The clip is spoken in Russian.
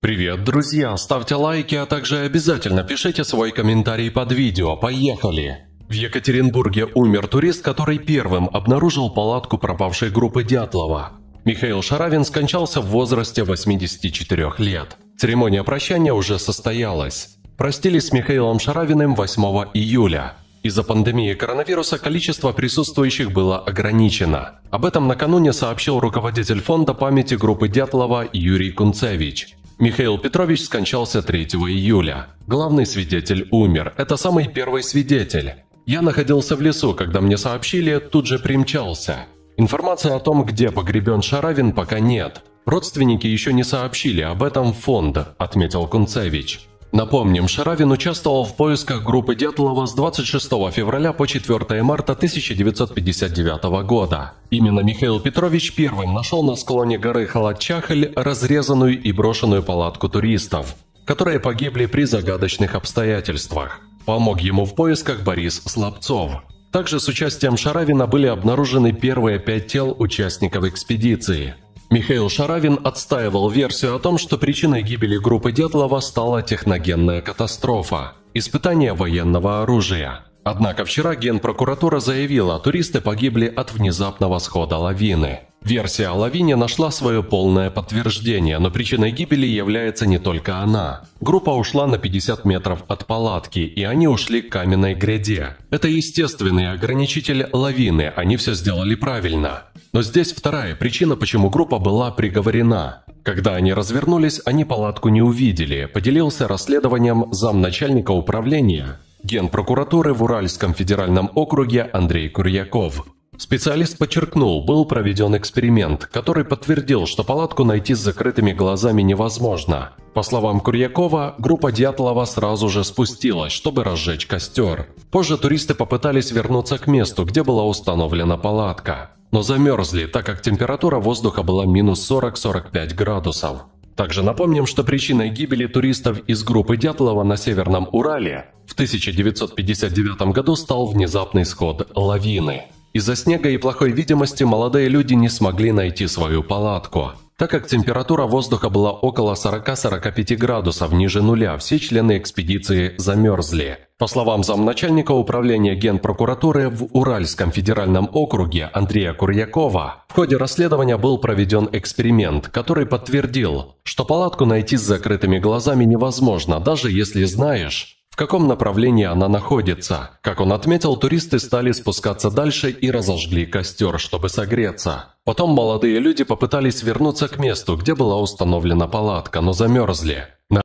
Привет, друзья! Ставьте лайки, а также обязательно пишите свой комментарий под видео. Поехали! В Екатеринбурге умер турист, который первым обнаружил палатку пропавшей группы Дятлова. Михаил Шаравин скончался в возрасте 84 лет. Церемония прощания уже состоялась. Простились с Михаилом Шаравиным 8 июля. Из-за пандемии коронавируса количество присутствующих было ограничено. Об этом накануне сообщил руководитель фонда памяти группы Дятлова Юрий Кунцевич. Михаил Петрович скончался 3 июля. Главный свидетель умер. Это самый первый свидетель. Я находился в лесу, когда мне сообщили, тут же примчался. Информации о том, где погребен Шаравин, пока нет. Родственники еще не сообщили об этом в фонд, отметил Кунцевич. Напомним, Шаравин участвовал в поисках группы Дятлова с 26 февраля по 4 марта 1959 года. Именно Михаил Петрович первым нашел на склоне горы Халат-Чахль разрезанную и брошенную палатку туристов, которые погибли при загадочных обстоятельствах. Помог ему в поисках Борис Слабцов. Также с участием Шаравина были обнаружены первые 5 тел участников экспедиции. Михаил Шаравин отстаивал версию о том, что причиной гибели группы Дятлова стала техногенная катастрофа – испытание военного оружия. Однако вчера Генпрокуратура заявила, туристы погибли от внезапного схода лавины. Версия о лавине нашла свое полное подтверждение, но причиной гибели является не только она. Группа ушла на 50 метров от палатки, и они ушли к каменной гряде. Это естественный ограничитель лавины, они все сделали правильно. Но здесь вторая причина, почему группа была приговорена. Когда они развернулись, они палатку не увидели, поделился расследованием замначальника управления Генпрокуратуры в Уральском федеральном округе Андрей Курьяков. Специалист подчеркнул, был проведен эксперимент, который подтвердил, что палатку найти с закрытыми глазами невозможно. По словам Курьякова, группа Дятлова сразу же спустилась, чтобы разжечь костер. Позже туристы попытались вернуться к месту, где была установлена палатка, но замерзли, так как температура воздуха была минус 40-45 градусов. Также напомним, что причиной гибели туристов из группы Дятлова на Северном Урале в 1959 году стал внезапный сход лавины. Из-за снега и плохой видимости молодые люди не смогли найти свою палатку. Так как температура воздуха была около 40-45 градусов ниже нуля, все члены экспедиции замерзли. По словам замначальника управления Генпрокуратуры в Уральском федеральном округе Андрея Курьякова, в ходе расследования был проведен эксперимент, который подтвердил, что палатку найти с закрытыми глазами невозможно, даже если знаешь, в каком направлении она находится. Как он отметил, туристы стали спускаться дальше и разожгли костер, чтобы согреться. Потом молодые люди попытались вернуться к месту, где была установлена палатка, но замерзли.